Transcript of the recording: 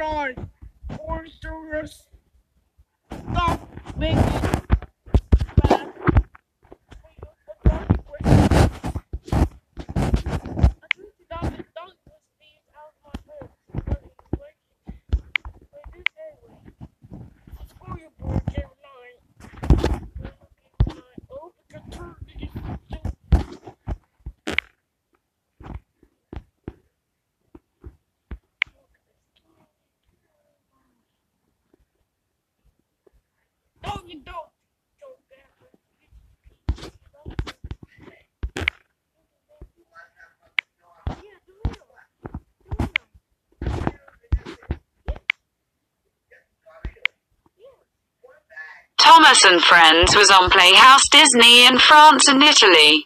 Caroline, or just stop making bad. Thomas and Friends was on Playhouse Disney in France and Italy.